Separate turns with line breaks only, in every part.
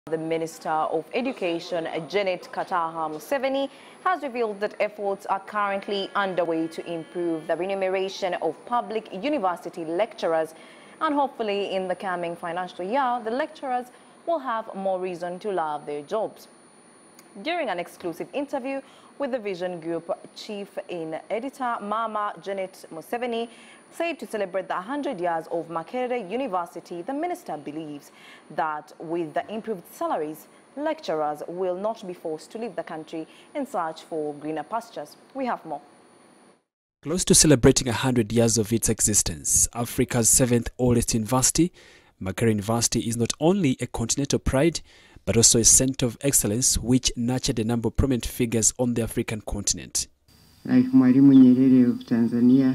The Minister of Education, Janet Kataha-Museveni, has revealed that efforts are currently underway to improve the remuneration of public university lecturers, and hopefully in the coming financial year, the lecturers will have more reason to love their jobs. During an exclusive interview with the Vision Group Chief in Editor Mama Janet Museveni said to celebrate the 100 years of Makerere University, the minister believes that with the improved salaries, lecturers will not be forced to leave the country in search for greener pastures. We have more.
Close to celebrating 100 years of its existence, Africa's 7th oldest university, Makerere University is not only a continental pride, but also a center of excellence which nurtured a number of prominent figures on the African continent.
Like Mwalimu Nyerere of Tanzania,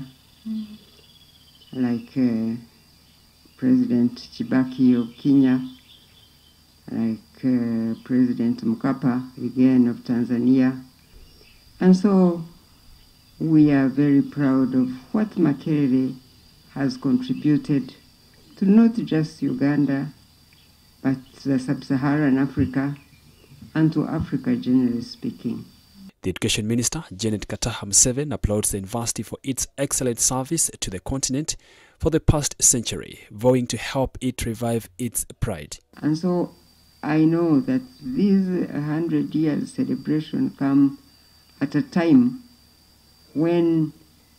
like President Kibaki of Kenya, like President Mkapa again of Tanzania. And so we are very proud of what Makerere has contributed to not just Uganda, but the sub-Saharan Africa, and to Africa generally speaking.
The Education Minister, Janet Kataha-Museveni, applauds the university for its excellent service to the continent for the past century, vowing to help it revive its pride.
And so I know that this 100 years celebration come at a time when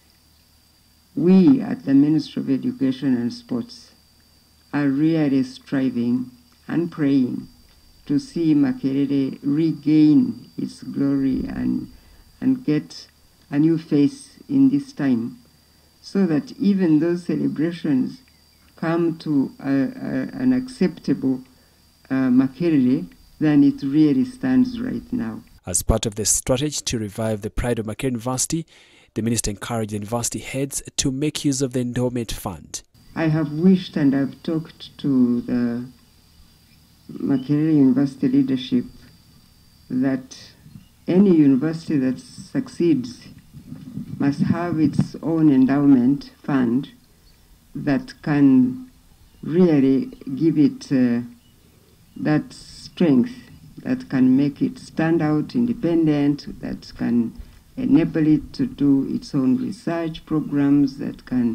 we at the Ministry of Education and Sports are really striving and praying to see Makerere regain its glory and get a new face in this time, so that even those celebrations come to an acceptable Makerere than it really stands right now.
As part of the strategy to revive the pride of Makerere University, the minister encouraged the university heads to make use of the endowment fund.
I have wished and I've talked to the Makerere University leadership that any university that succeeds must have its own endowment fund that can really give it that strength, that can make it stand out independent, that can enable it to do its own research programs, that can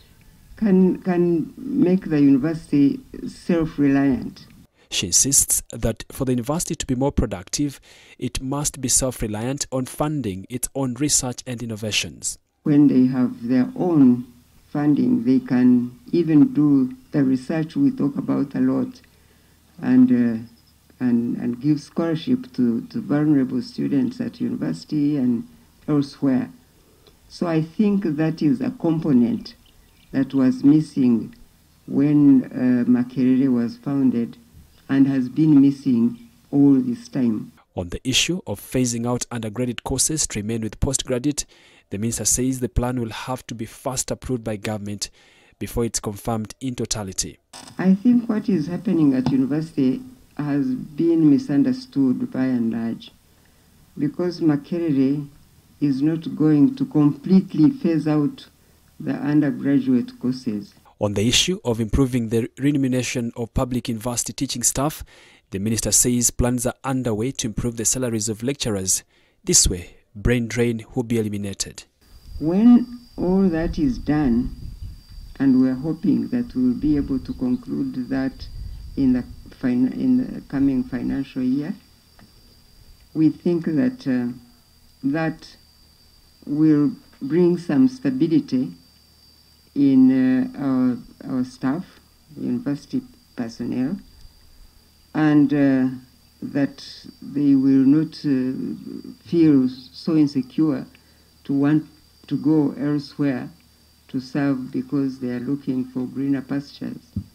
make the university self-reliant.
She insists that for the university to be more productive, it must be self-reliant on funding its own research and innovations.
When they have their own funding, they can even do the research we talk about a lot, and give scholarship to vulnerable students at university and elsewhere. So I think that is a component that was missing when Makerere was founded, and has been missing all this time.
On the issue of phasing out undergraduate courses to remain with postgraduate, the minister says the plan will have to be first approved by government before it's confirmed in totality.
I think what is happening at university has been misunderstood by and large, because Makerere is not going to completely phase out the undergraduate courses.
On the issue of improving the remuneration of public university teaching staff, the minister says plans are underway to improve the salaries of lecturers. This way, brain drain will be eliminated.
When all that is done, and we're hoping that we'll be able to conclude that in the coming financial year, we think that that will bring some stability in our staff, university personnel, and that they will not feel so insecure to want to go elsewhere to serve because they are looking for greener pastures.